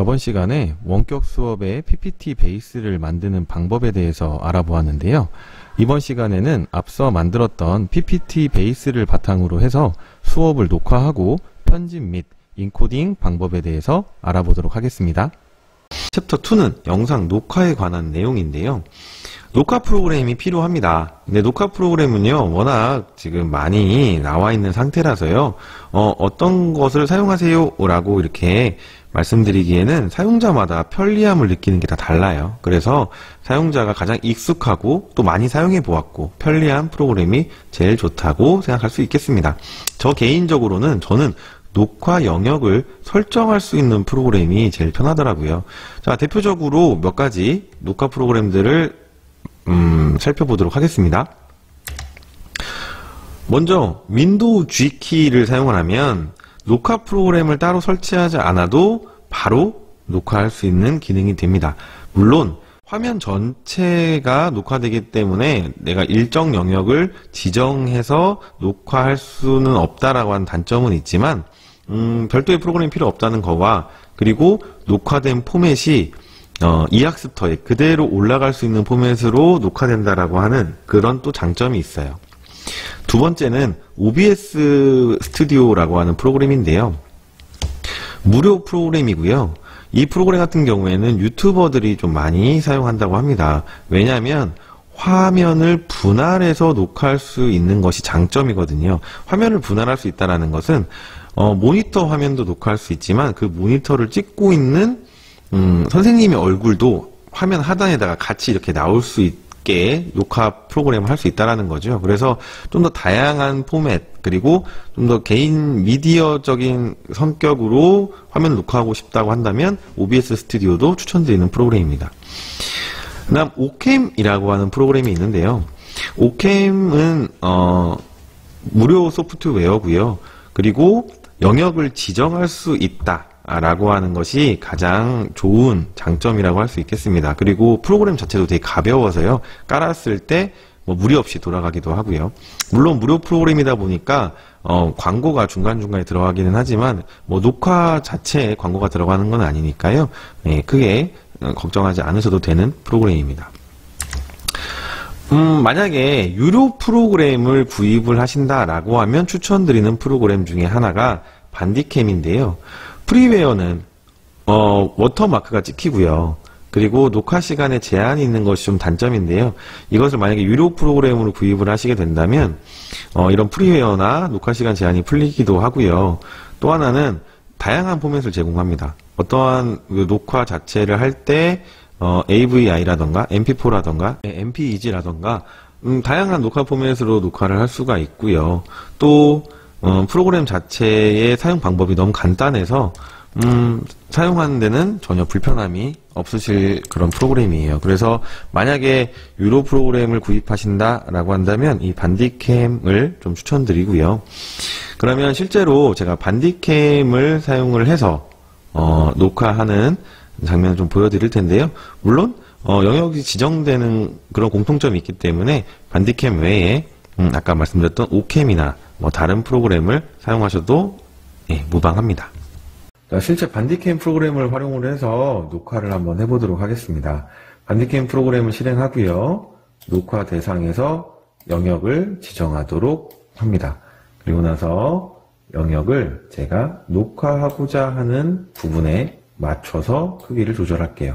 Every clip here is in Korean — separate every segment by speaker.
Speaker 1: 저번 시간에 원격 수업의 PPT 베이스를 만드는 방법에 대해서 알아보았는데요. 이번 시간에는 앞서 만들었던 PPT 베이스를 바탕으로 해서 수업을 녹화하고 편집 및 인코딩 방법에 대해서 알아보도록 하겠습니다. 챕터 2는 영상 녹화에 관한 내용인데요. 녹화 프로그램이 필요합니다. 근데 녹화 프로그램은요, 워낙 지금 많이 나와 있는 상태라서요, 어떤 것을 사용하세요 라고 이렇게 말씀드리기에는 사용자마다 편리함을 느끼는 게 다 달라요. 그래서 사용자가 가장 익숙하고 또 많이 사용해 보았고 편리한 프로그램이 제일 좋다고 생각할 수 있겠습니다. 저 개인적으로는 저는 녹화 영역을 설정할 수 있는 프로그램이 제일 편하더라고요. 자, 대표적으로 몇 가지 녹화 프로그램들을 살펴보도록 하겠습니다. 먼저 윈도우 G키를 사용을 하면 녹화 프로그램을 따로 설치하지 않아도 바로 녹화할 수 있는 기능이 됩니다. 물론 화면 전체가 녹화되기 때문에 내가 일정 영역을 지정해서 녹화할 수는 없다라고 하는 단점은 있지만 별도의 프로그램이 필요 없다는 거와 그리고 녹화된 포맷이 e학스터에 그대로 올라갈 수 있는 포맷으로 녹화된다라고 하는 그런 또 장점이 있어요. 두 번째는 OBS 스튜디오라고 하는 프로그램인데요. 무료 프로그램이고요. 이 프로그램 같은 경우에는 유튜버들이 좀 많이 사용한다고 합니다. 왜냐하면 화면을 분할해서 녹화할 수 있는 것이 장점이거든요. 화면을 분할할 수 있다는 것은 모니터 화면도 녹화할 수 있지만 그 모니터를 찍고 있는 선생님의 얼굴도 화면 하단에다가 같이 이렇게 나올 수 있게 녹화 프로그램을 할 수 있다는 거죠. 그래서 좀 더 다양한 포맷 그리고 좀 더 개인 미디어적인 성격으로 화면을 녹화하고 싶다고 한다면 OBS 스튜디오도 추천드리는 프로그램입니다. 그 다음 오캠이라고 하는 프로그램이 있는데요. 오캠은 무료 소프트웨어고요. 그리고 영역을 지정할 수 있다 라고 하는 것이 가장 좋은 장점이라고 할 수 있겠습니다. 그리고 프로그램 자체도 되게 가벼워서요. 깔았을 때 무리 없이 돌아가기도 하고요. 물론 무료 프로그램이다 보니까 광고가 중간중간에 들어가기는 하지만 녹화 자체에 광고가 들어가는 건 아니니까요. 크게 걱정하지 않으셔도 되는 프로그램입니다. 만약에 유료 프로그램을 구입을 하신다라고 하면 추천드리는 프로그램 중에 하나가 반디캠인데요. 프리웨어는 워터마크가 찍히고요. 그리고 녹화 시간에 제한이 있는 것이 좀 단점인데요. 이것을 만약에 유료 프로그램으로 구입을 하시게 된다면 이런 프리웨어나 녹화 시간 제한이 풀리기도 하고요. 또 하나는 다양한 포맷을 제공합니다. 어떠한 녹화 자체를 할 때 AVI라던가 MP4라던가 MPEG라던가 다양한 녹화 포맷으로 녹화를 할 수가 있고요. 또 프로그램 자체의 사용 방법이 너무 간단해서 사용하는 데는 전혀 불편함이 없으실 그런 프로그램이에요. 그래서 만약에 유료 프로그램을 구입하신다라고 한다면 이 반디캠을 좀 추천드리고요. 그러면 실제로 제가 반디캠을 사용을 해서 녹화하는 장면을 좀 보여드릴 텐데요. 물론 영역이 지정되는 그런 공통점이 있기 때문에 반디캠 외에 아까 말씀드렸던 오캠이나 다른 프로그램을 사용하셔도 무방합니다. 실제 반디캠 프로그램을 활용을 해서 녹화를 한번 해보도록 하겠습니다. 반디캠 프로그램을 실행하고요. 녹화 대상에서 영역을 지정하도록 합니다. 그리고 나서 영역을 제가 녹화하고자 하는 부분에 맞춰서 크기를 조절할게요.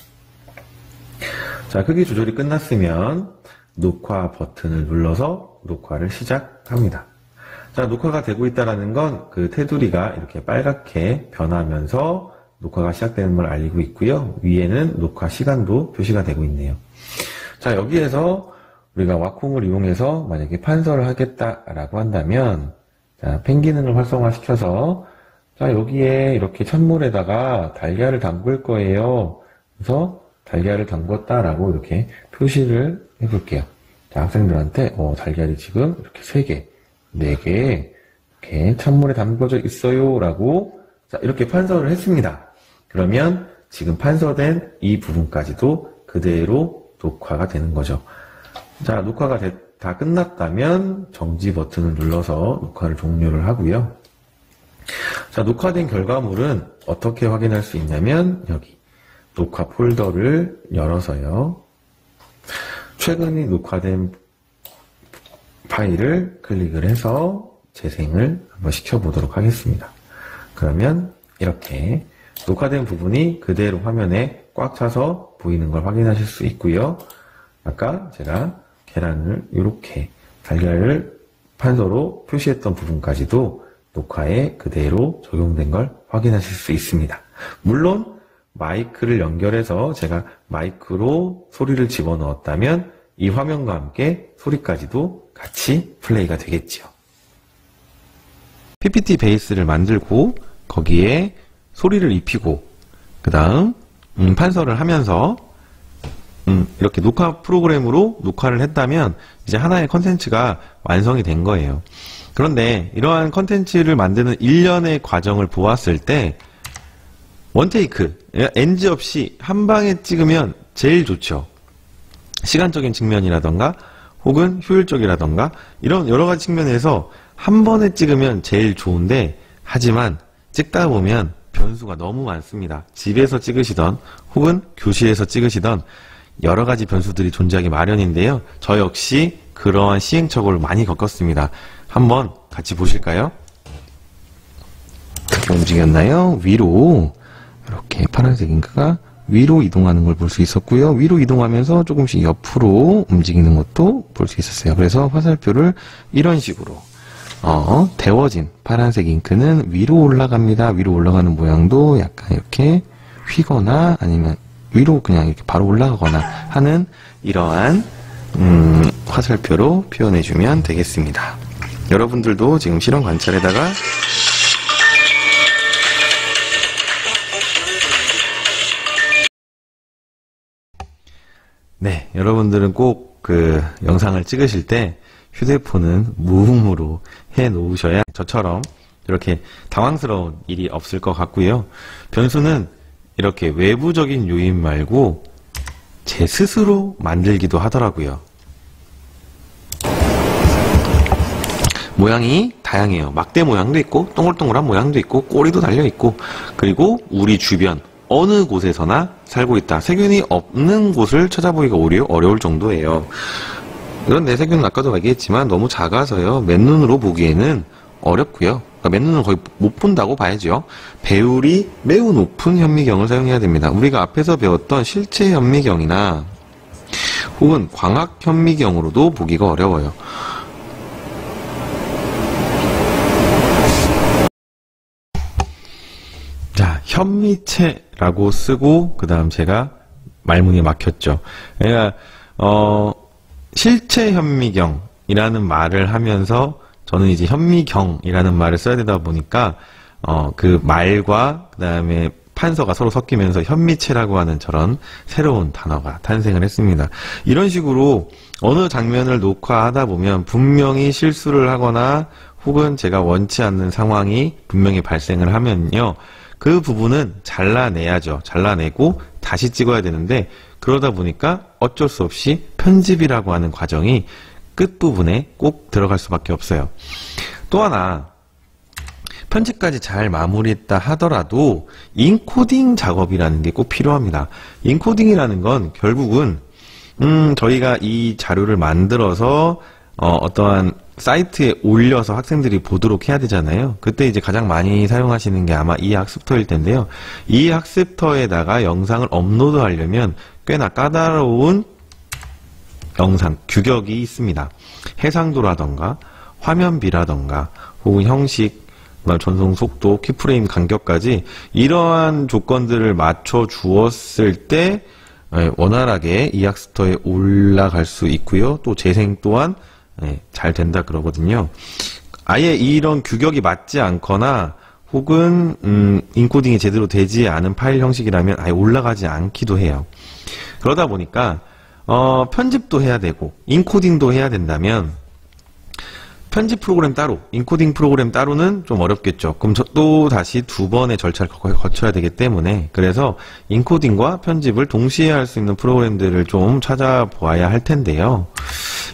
Speaker 1: 자, 크기 조절이 끝났으면 녹화 버튼을 눌러서 녹화를 시작합니다. 자, 녹화가 되고 있다는 건 그 테두리가 이렇게 빨갛게 변하면서 녹화가 시작되는 걸 알리고 있고요. 위에는 녹화 시간도 표시가 되고 있네요. 자, 여기에서 우리가 와콤을 이용해서 만약에 판서를 하겠다라고 한다면 자, 펜 기능을 활성화시켜서 자, 여기에 이렇게 찬물에다가 달걀을 담글 거예요. 그래서 달걀을 담궜다라고 이렇게 표시를 해볼게요. 자, 학생들한테 달걀이 지금 이렇게 3개 4개 이렇게 찬물에 담궈져 있어요 라고 자, 이렇게 판서를 했습니다. 그러면 지금 판서된 이 부분까지도 그대로 녹화가 되는 거죠. 자, 녹화가 다 끝났다면 정지 버튼을 눌러서 녹화를 종료를 하고요. 자, 녹화된 결과물은 어떻게 확인할 수 있냐면 여기 녹화 폴더를 열어서요. 최근에 녹화된 파일을 클릭을 해서 재생을 한번 시켜보도록 하겠습니다. 그러면 이렇게 녹화된 부분이 그대로 화면에 꽉 차서 보이는 걸 확인하실 수 있고요. 아까 제가 계란을 이렇게 달걀을 판서로 표시했던 부분까지도 녹화에 그대로 적용된 걸 확인하실 수 있습니다. 물론 마이크를 연결해서 제가 마이크로 소리를 집어넣었다면 이 화면과 함께 소리까지도 같이 플레이가 되겠죠. PPT 베이스를 만들고 거기에 소리를 입히고 그 다음 판서를 하면서 이렇게 녹화 프로그램으로 녹화를 했다면 이제 하나의 컨텐츠가 완성이 된 거예요. 그런데 이러한 컨텐츠를 만드는 일련의 과정을 보았을 때 원테이크, NG 없이 한 방에 찍으면 제일 좋죠. 시간적인 측면이라던가 혹은 효율적이라던가 이런 여러 가지 측면에서 한 번에 찍으면 제일 좋은데 하지만 찍다 보면 변수가 너무 많습니다. 집에서 찍으시던 혹은 교실에서 찍으시던 여러 가지 변수들이 존재하기 마련인데요. 저 역시 그러한 시행착오를 많이 겪었습니다. 한번 같이 보실까요? 어떻게 움직였나요? 위로 이렇게 파란색 잉크가 위로 이동하는 걸 볼 수 있었고요. 위로 이동하면서 조금씩 옆으로 움직이는 것도 볼 수 있었어요. 그래서 화살표를 이런 식으로 데워진 파란색 잉크는 위로 올라갑니다. 위로 올라가는 모양도 약간 이렇게 휘거나 아니면 위로 그냥 이렇게 바로 올라가거나 하는 이러한 화살표로 표현해주면 되겠습니다. 여러분들도 지금 실험 관찰에다가 네, 여러분들은 꼭 그 영상을 찍으실 때 휴대폰은 무음으로 해 놓으셔야 저처럼 이렇게 당황스러운 일이 없을 것 같고요. 변수는 이렇게 외부적인 요인 말고 제 스스로 만들기도 하더라고요. 모양이 다양해요. 막대 모양도 있고 동글동글한 모양도 있고 꼬리도 달려있고 그리고 우리 주변 어느 곳에서나 살고 있다. 세균이 없는 곳을 찾아보기가 오히려 어려울 정도예요. 그런데 세균은 아까도 얘기했지만 너무 작아서요. 맨눈으로 보기에는 어렵고요. 그러니까 맨눈은 거의 못 본다고 봐야죠. 배율이 매우 높은 현미경을 사용해야 됩니다. 우리가 앞에서 배웠던 실체 현미경이나 혹은 광학 현미경으로도 보기가 어려워요. 자, 현미체라고 쓰고 그 다음 제가 말문이 막혔죠. 그러니까 실체 현미경이라는 말을 하면서 저는 이제 현미경이라는 말을 써야 되다 보니까 그 말과 그 다음에 판서가 서로 섞이면서 현미체라고 하는 저런 새로운 단어가 탄생을 했습니다. 이런 식으로 어느 장면을 녹화하다 보면 분명히 실수를 하거나 혹은 제가 원치 않는 상황이 분명히 발생을 하면요. 그 부분은 잘라내야죠. 잘라내고 다시 찍어야 되는데 그러다 보니까 어쩔 수 없이 편집이라고 하는 과정이 끝부분에 꼭 들어갈 수밖에 없어요. 또 하나 편집까지 잘 마무리했다 하더라도 인코딩 작업이라는 게 꼭 필요합니다. 인코딩이라는 건 결국은 저희가 이 자료를 만들어서 어떠한 사이트에 올려서 학생들이 보도록 해야 되잖아요. 그때 이제 가장 많이 사용하시는 게 아마 이 학습터일 텐데요. 이 학습터에다가 영상을 업로드하려면 꽤나 까다로운 영상 규격이 있습니다. 해상도라던가 화면비라던가 혹은 형식, 전송 속도, 키프레임 간격까지 이러한 조건들을 맞춰 주었을 때 원활하게 이 학습터에 올라갈 수 있고요. 또 재생 또한 잘 된다 그러거든요. 아예 이런 규격이 맞지 않거나 혹은 인코딩이 제대로 되지 않은 파일 형식이라면 아예 올라가지 않기도 해요. 그러다 보니까 편집도 해야 되고 인코딩도 해야 된다면 편집 프로그램 따로, 인코딩 프로그램 따로는 좀 어렵겠죠. 그럼 또 다시 두 번의 절차를 거쳐야 되기 때문에 그래서 인코딩과 편집을 동시에 할 수 있는 프로그램들을 좀 찾아보아야 할 텐데요.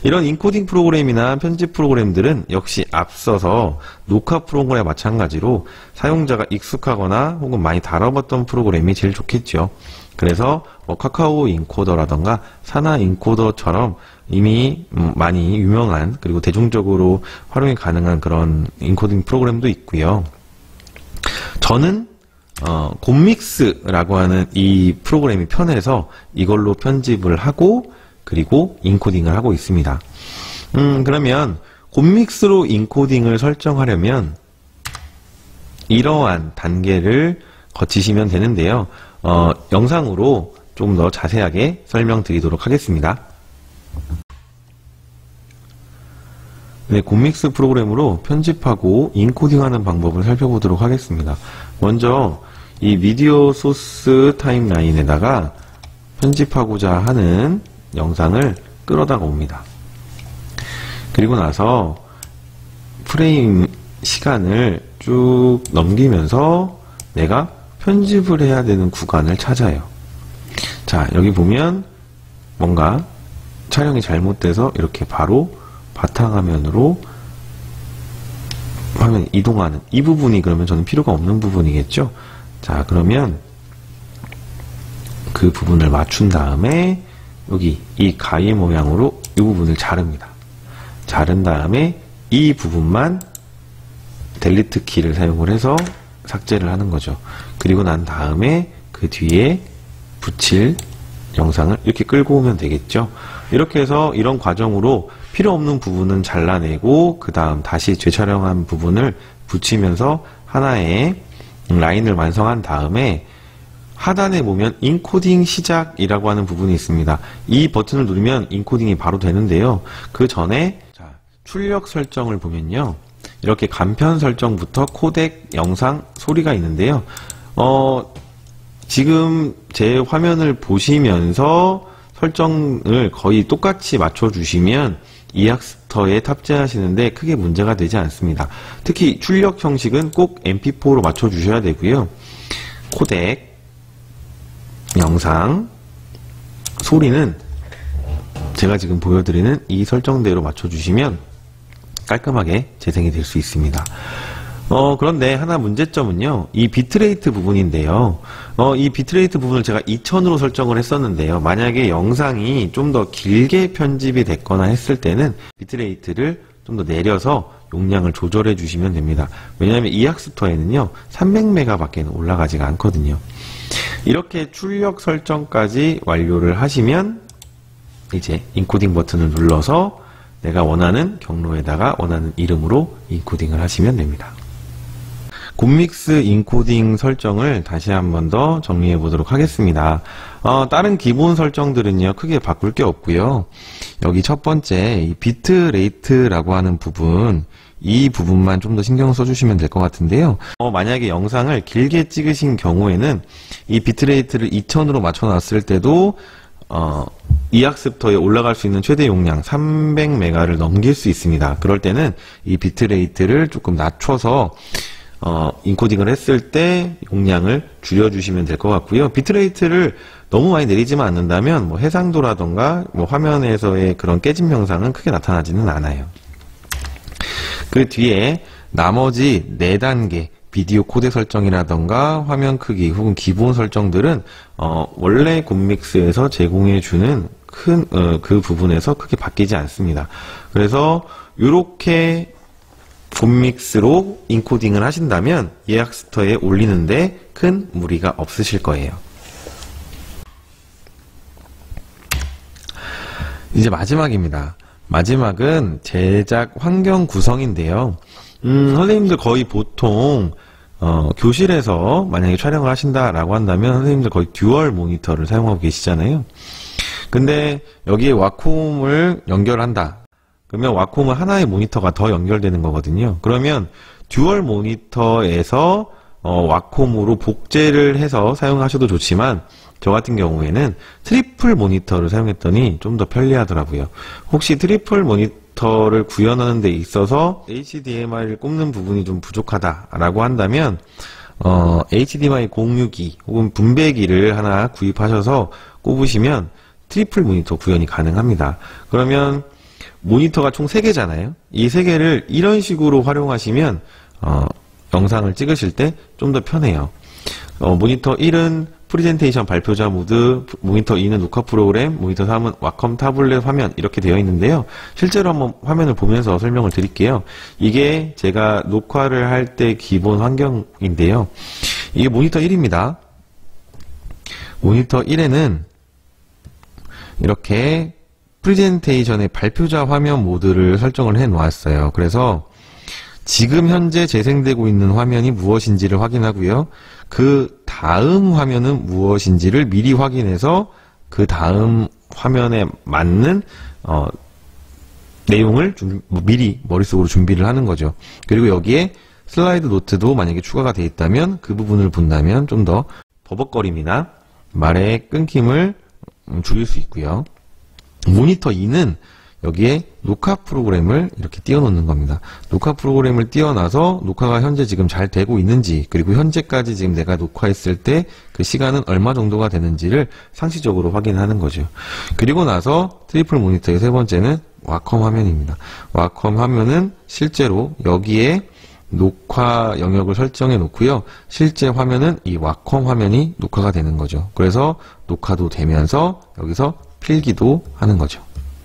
Speaker 1: 이런 인코딩 프로그램이나 편집 프로그램들은 역시 앞서서 녹화 프로그램과 마찬가지로 사용자가 익숙하거나 혹은 많이 다뤄봤던 프로그램이 제일 좋겠죠. 그래서 카카오 인코더라던가 사나 인코더처럼 이미 많이 유명한 그리고 대중적으로 활용이 가능한 그런 인코딩 프로그램도 있고요. 저는 곰믹스라고 하는 이 프로그램이 편해서 이걸로 편집을 하고 그리고 인코딩을 하고 있습니다. 그러면 곰믹스로 인코딩을 설정하려면 이러한 단계를 거치시면 되는데요. 영상으로 좀 더 자세하게 설명드리도록 하겠습니다. 네, 곰믹스 프로그램으로 편집하고 인코딩하는 방법을 살펴보도록 하겠습니다. 먼저 이 미디어 소스 타임라인에다가 편집하고자 하는 영상을 끌어다가 옵니다. 그리고 나서 프레임 시간을 쭉 넘기면서 내가 편집을 해야 되는 구간을 찾아요. 자, 여기 보면 뭔가 촬영이 잘못돼서 이렇게 바로 바탕화면으로 화면 이동하는 이 부분이 그러면 저는 필요가 없는 부분이겠죠. 자, 그러면 그 부분을 맞춘 다음에 여기 이 가위 모양으로 이 부분을 자릅니다. 자른 다음에 이 부분만 델리트 키를 사용을 해서 삭제를 하는 거죠. 그리고 난 다음에 그 뒤에 붙일 영상을 이렇게 끌고 오면 되겠죠. 이렇게 해서 이런 과정으로 필요 없는 부분은 잘라내고 그 다음 다시 재촬영한 부분을 붙이면서 하나의 라인을 완성한 다음에 하단에 보면 인코딩 시작이라고 하는 부분이 있습니다. 이 버튼을 누르면 인코딩이 바로 되는데요. 그 전에 출력 설정을 보면요. 이렇게 간편 설정부터 코덱, 영상, 소리가 있는데요. 지금 제 화면을 보시면서 설정을 거의 똑같이 맞춰주시면 이학스터에 탑재하시는데 크게 문제가 되지 않습니다. 특히 출력 형식은 꼭 MP4로 맞춰주셔야 되고요. 코덱, 영상, 소리는 제가 지금 보여드리는 이 설정대로 맞춰주시면 깔끔하게 재생이 될 수 있습니다. 그런데 하나 문제점은요, 이 비트레이트 부분인데요. 이 비트레이트 부분을 제가 2000으로 설정을 했었는데요. 만약에 영상이 좀 더 길게 편집이 됐거나 했을 때는 비트레이트를 좀 더 내려서 용량을 조절해 주시면 됩니다. 왜냐하면 이학스토어에는요, 300메가 밖에는 올라가지가 않거든요. 이렇게 출력 설정까지 완료를 하시면 이제 인코딩 버튼을 눌러서 내가 원하는 경로에다가 원하는 이름으로 인코딩을 하시면 됩니다. 곰믹스 인코딩 설정을 다시 한 번 더 정리해 보도록 하겠습니다. 다른 기본 설정들은요, 크게 바꿀 게 없고요. 여기 첫 번째 이 비트 레이트라고 하는 부분, 이 부분만 좀 더 신경 써주시면 될 것 같은데요. 만약에 영상을 길게 찍으신 경우에는 이 비트레이트를 2000으로 맞춰놨을 때도 이학습터에 올라갈 수 있는 최대 용량 300메가를 넘길 수 있습니다. 그럴 때는 이 비트레이트를 조금 낮춰서 인코딩을 했을 때 용량을 줄여주시면 될 것 같고요. 비트레이트를 너무 많이 내리지만 않는다면 뭐 해상도라던가 뭐 화면에서의 그런 깨짐 현상은 크게 나타나지는 않아요. 그 뒤에 나머지 4단계 비디오 코덱 설정이라던가 화면 크기 혹은 기본 설정들은 원래 곰믹스에서 제공해주는 그 부분에서 크게 바뀌지 않습니다. 그래서 이렇게 곰믹스로 인코딩을 하신다면 예약스터에 올리는데 큰 무리가 없으실 거예요. 이제 마지막입니다. 마지막은 제작 환경 구성인데요. 선생님들 거의 보통 교실에서 만약에 촬영을 하신다라고 한다면 선생님들 거의 듀얼 모니터를 사용하고 계시잖아요. 근데 여기에 와콤을 연결한다. 그러면 와콤은 하나의 모니터가 더 연결되는 거거든요. 그러면 듀얼 모니터에서 와콤으로 복제를 해서 사용하셔도 좋지만 저 같은 경우에는 트리플 모니터를 사용했더니 좀 더 편리하더라고요. 혹시 트리플 모니터를 구현하는 데 있어서 HDMI를 꼽는 부분이 좀 부족하다라고 한다면 HDMI 공유기 혹은 분배기를 하나 구입하셔서 꼽으시면 트리플 모니터 구현이 가능합니다. 그러면 모니터가 총 3개잖아요. 이 3개를 이런 식으로 활용하시면 영상을 찍으실 때 좀 더 편해요. 모니터 1은 프레젠테이션 발표자 모드, 모니터 2는 녹화 프로그램, 모니터 3은 와컴 타블렛 화면 이렇게 되어 있는데요. 실제로 한번 화면을 보면서 설명을 드릴게요. 이게 제가 녹화를 할 때 기본 환경인데요. 이게 모니터 1입니다. 모니터 1에는 이렇게 프레젠테이션의 발표자 화면 모드를 설정을 해 놓았어요. 그래서 지금 현재 재생되고 있는 화면이 무엇인지를 확인하고요. 그 다음 화면은 무엇인지를 미리 확인해서 그 다음 화면에 맞는 내용을 미리 머릿속으로 준비를 하는 거죠. 그리고 여기에 슬라이드 노트도 만약에 추가가 되어 있다면 그 부분을 본다면 좀 더 버벅거림이나 말의 끊김을 줄일 수 있고요. 모니터 2는 여기에 녹화 프로그램을 이렇게 띄워놓는 겁니다. 녹화 프로그램을 띄워놔서 녹화가 현재 지금 잘 되고 있는지, 그리고 현재까지 지금 내가 녹화했을 때 그 시간은 얼마 정도가 되는지를 상시적으로 확인하는 거죠. 그리고 나서 트리플 모니터의 세 번째는 와컴 화면입니다. 와컴 화면은 실제로 여기에 녹화 영역을 설정해 놓고요. 실제 화면은 이 와컴 화면이 녹화가 되는 거죠. 그래서 녹화도 되면서 여기서 필기도 하는 거죠.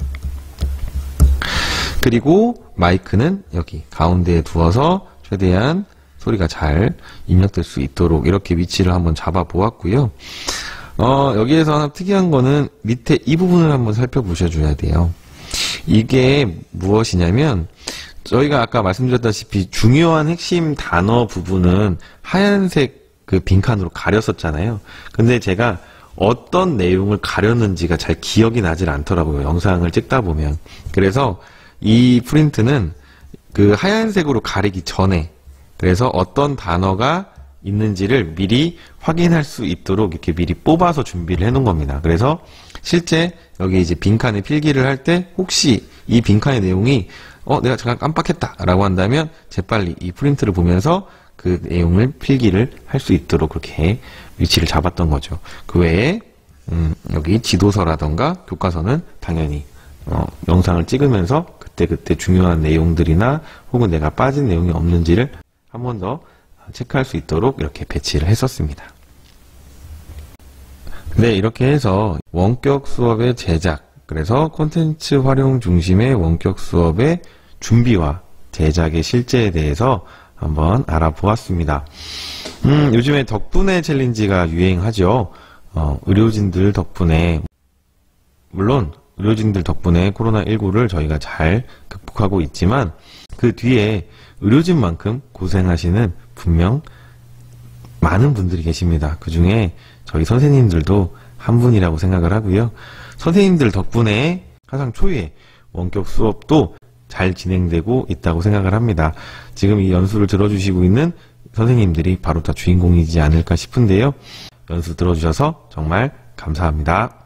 Speaker 1: 그리고 마이크는 여기 가운데에 두어서 최대한 소리가 잘 입력될 수 있도록 이렇게 위치를 한번 잡아 보았고요. 여기에서 하나 특이한 거는 밑에 이 부분을 한번 살펴보셔줘야 돼요. 이게 무엇이냐면 저희가 아까 말씀드렸다시피 중요한 핵심 단어 부분은 하얀색 그 빈칸으로 가렸었잖아요. 근데 제가 어떤 내용을 가렸는지가 잘 기억이 나질 않더라고요. 영상을 찍다 보면. 그래서 이 프린트는 그 하얀색으로 가리기 전에, 그래서 어떤 단어가 있는지를 미리 확인할 수 있도록 이렇게 미리 뽑아서 준비를 해 놓은 겁니다. 그래서 실제 여기 이제 빈칸에 필기를 할 때 혹시 이 빈칸의 내용이 내가 잠깐 깜빡했다 라고 한다면 재빨리 이 프린트를 보면서 그 내용을 필기를 할 수 있도록 그렇게 위치를 잡았던 거죠. 그 외에 여기 지도서라던가 교과서는 당연히 영상을 찍으면서 그때 중요한 내용들이나 혹은 내가 빠진 내용이 없는지를 한 번 더 체크할 수 있도록 이렇게 배치를 했었습니다. 네, 이렇게 해서 원격 수업의 제작, 그래서 콘텐츠 활용 중심의 원격 수업의 준비와 제작의 실제에 대해서 한번 알아보았습니다. 요즘에 덕분에 챌린지가 유행하죠. 의료진들 덕분에, 물론 의료진들 덕분에 코로나19를 저희가 잘 극복하고 있지만 그 뒤에 의료진만큼 고생하시는 분명 많은 분들이 계십니다. 그 중에 저희 선생님들도 한 분이라고 생각을 하고요. 선생님들 덕분에 화상 초유의 원격 수업도 잘 진행되고 있다고 생각을 합니다. 지금 이 연수를 들어주시고 있는 선생님들이 바로 다 주인공이지 않을까 싶은데요. 연수 들어주셔서 정말 감사합니다.